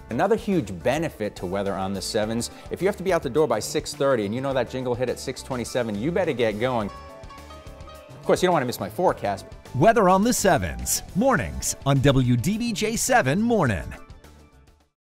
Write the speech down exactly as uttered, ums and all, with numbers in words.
Another huge benefit to weather on the sevens, if you have to be out the door by six thirty and you know that jingle hit at six twenty-seven, you better get going. Of course, you don't want to miss my forecast. Weather on the sevens, mornings on W D B J seven Morning.